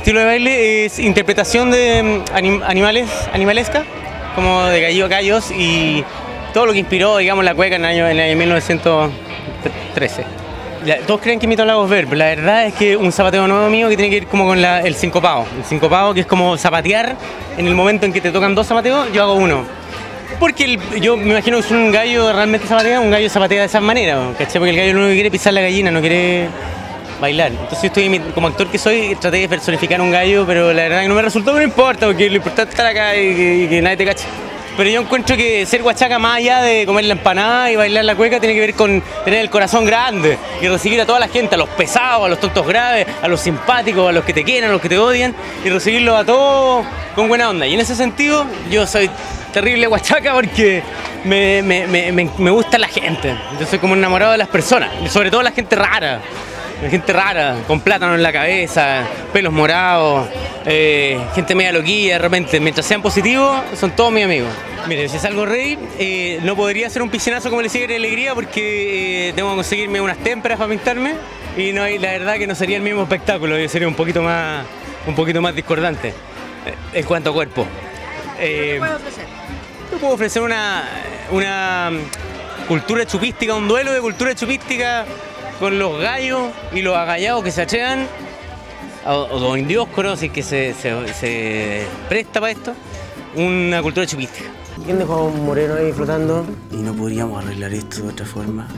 estilo de baile es interpretación de animalesca, como de gallos y todo lo que inspiró, digamos, la cueca en el año 1913. Todos creen que imito a Lagos Ver, pero la verdad es que un zapateo nuevo mío que tiene que ir como con el sincopado. El sincopado, que es como zapatear en el momento en que te tocan dos zapateos, yo hago uno. Porque yo me imagino que es un gallo realmente zapatea, un gallo zapatea de esa manera, ¿cachai? Porque el gallo lo único que quiere es pisar la gallina, no quiere bailar. Entonces como actor que soy, traté de personificar un gallo, pero la verdad que no me resultó, pero no importa, porque lo importante es estar acá y que nadie te cache. Pero yo encuentro que ser huachaca, más allá de comer la empanada y bailar la cueca, tiene que ver con tener el corazón grande y recibir a toda la gente, a los pesados, a los tontos graves, a los simpáticos, a los que te quieren, a los que te odian, y recibirlos a todos con buena onda. Y en ese sentido, yo soy terrible huachaca porque me gusta la gente. Yo soy como enamorado de las personas, y sobre todo la gente rara. La gente rara, con plátano en la cabeza, pelos morados, gente media loquilla de repente. Mientras sean positivos, son todos mis amigos. Mire, si salgo rey, no podría hacer un piscinazo como le sigue de alegría porque tengo que conseguirme unas témperas para pintarme y la verdad que no sería el mismo espectáculo, sería un poquito más discordante en cuanto a cuerpo. ¿Qué puedes ofrecer? Yo puedo ofrecer una cultura chupística, un duelo de cultura chupística con los gallos y los agallados que se achean, o los indióscoros, y que se presta para esto, una cultura chupística. ¿Quién dejó a un moreno ahí flotando? Y no podríamos arreglar esto de otra forma.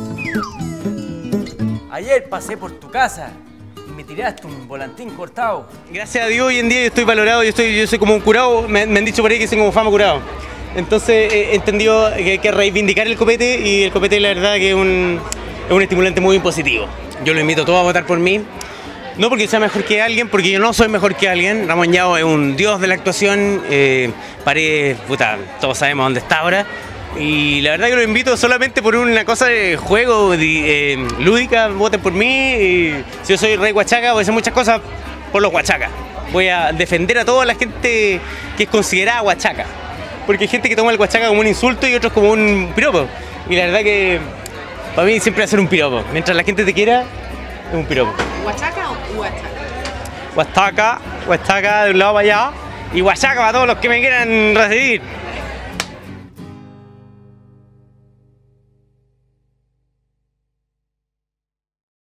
Ayer pasé por tu casa y me tiraste un volantín cortado. Gracias a Dios hoy en día yo estoy valorado, yo soy como un curado, me han dicho por ahí que soy como fama curado. Entonces he entendido que hay que reivindicar el copete, y el copete la verdad que es un estimulante muy positivo. Yo lo invito a todos a votar por mí. No porque sea mejor que alguien, porque yo no soy mejor que alguien. Ramón Llao es un dios de la actuación. Paredes, puta, todos sabemos dónde está ahora. Y la verdad que lo invito solamente por una cosa de juego lúdica. Voten por mí. Y si yo soy rey huachaca, voy a hacer muchas cosas por los huachacas. Voy a defender a toda la gente que es considerada huachaca. Porque hay gente que toma el huachaca como un insulto y otros como un piropo. Y la verdad que para mí siempre va a ser un piropo. Mientras la gente te quiera, es un piropo. ¿Huachaca o huachaca? Huachaca de un lado para allá y huachaca para todos los que me quieran recibir.